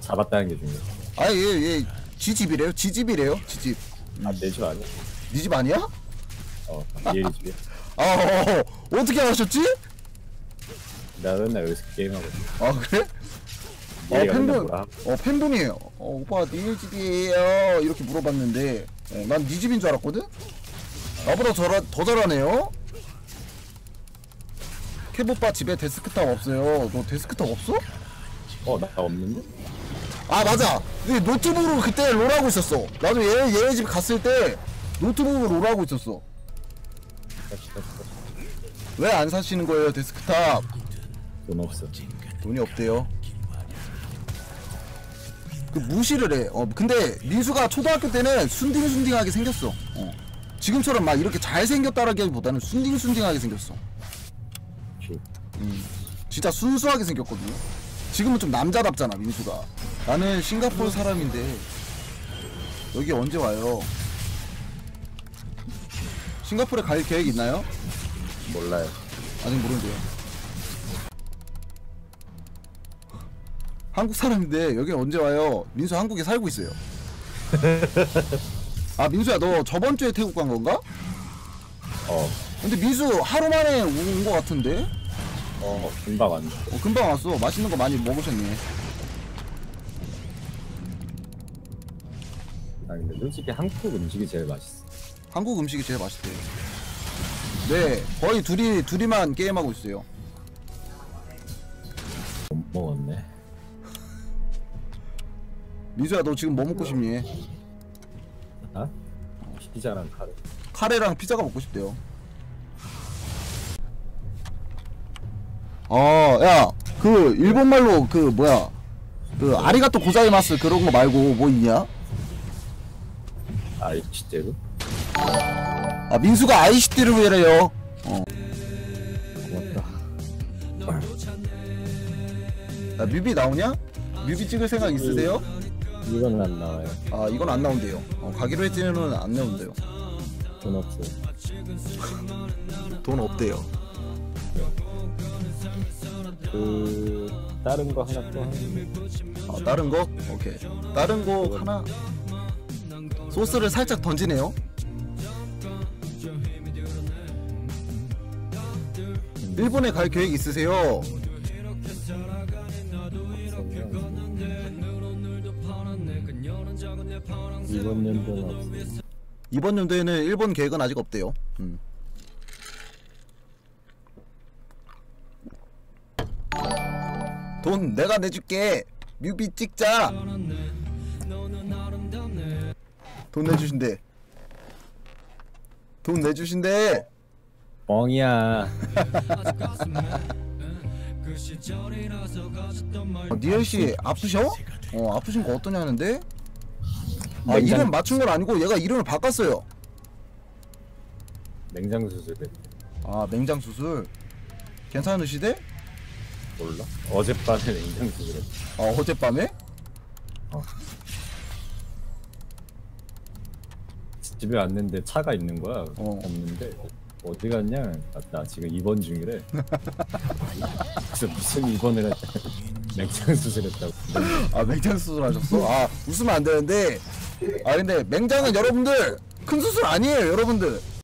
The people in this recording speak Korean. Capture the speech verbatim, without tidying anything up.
잡았다는 게 중요해. 아, 얘, 얘, 지집이래요? 지집이래요? 지집. 아, 내 집 아니야? 네 집 아니야? 어, 얘 집이야. 아, 어, 어, 어떻게 아셨지? 나 맨날 여기서 게임하고 있어. 아, 그래? 어, 얘가 맨날 팬분, 뭐라 어, 팬분이에요. 어, 오빠, 네 집이에요. 이렇게 물어봤는데, 어, 난 네 집인 줄 알았거든? 나보다 저라, 더 잘하네요? 캡오빠 집에 데스크탑 없어요. 너 데스크탑 없어? 어, 나 없는데? 아, 맞아. 이 노트북으로 그때 롤하고 있었어. 나도 얘, 얘네 집 갔을 때 노트북으로 롤하고 있었어. 다시, 다시, 다시. 왜 안 사시는 거예요, 데스크탑? 돈 없어. 돈이 없대요. 그 무시를 해. 어, 근데 민수가 초등학교 때는 순딩순딩하게 생겼어. 어. 지금처럼 막 이렇게 잘생겼다라기보다는 순딩순딩하게 생겼어. 음. 진짜 순수하게 생겼거든요. 지금은 좀 남자답잖아, 민수가. 나는 싱가포르 사람인데 여기 언제 와요? 싱가포르에 갈 계획 있나요? 몰라요. 아직 모르는데요. 한국 사람인데 여기 언제 와요? 민수 한국에 살고 있어요. 아, 민수야, 너 저번 주에 태국 간 건가? 어, 근데 민수 하루 만에 온 거 같은데? 어, 금방 왔네. 어, 금방 왔어. 맛있는 거 많이 먹으셨네. 아, 근데 솔직히 한국 음식이 제일 맛있어. 한국 음식이 제일 맛있대. 네, 거의 둘이 둘이만 게임하고 있어요. 못 먹었네. 민수야, 너 지금 뭐 먹고 싶니? 아? 피자랑 카레. 카레랑 피자가 먹고 싶대요. 어, 야, 그 일본 말로 그 뭐야, 그 아리가또 고자이마스 그런 거 말고 뭐 있냐? 아이치대로? 아, 민수가 아이시티를 왜래요? 어. 고맙다. 야, 뮤비 나오냐? 뮤비 찍을 생각 있으세요? 이건 안 나와요. 아, 이건 안 나온대요. 어, 가기로 했지는 안 나온대요. 돈 없어. 돈 없대요. 그 다른 거 하나 또 하는데. 아, 다른 거? 오케이. 다른 거 하나. 소스를 살짝 던지네요. 일본에 갈 계획 있으세요? 이번 연도는 없어. 이번 연도에는 일본 계획은 아직 없대요. 음. 돈 내가 내줄게. 뮤비 찍자. 돈 내주신대. 돈 내주신대. 뻥이야. 어, 니엘씨 아프셔? 어, 아프신 거 어떠냐는데? 아, 냉장- 이름 맞춘 건 아니고 얘가 이름을 바꿨어요. 냉장 수술을 아, 맹장 수술. 괜찮으시대? 몰라? 어젯밤에 냉장 수술을. 아, 어젯밤에? 어. 집에 왔는데 차가 있는 거야. 어. 없는데 어디 갔냐? 나, 나 지금 입원 중이래. 그래서 무슨 입원을 했다. 냉장 수술했다고. 아, 맹장 수술 하셨어? 아, 웃으면 안 되는데. 아, 근데 맹장은 여러분들 큰 수술 아니에요, 여러분들.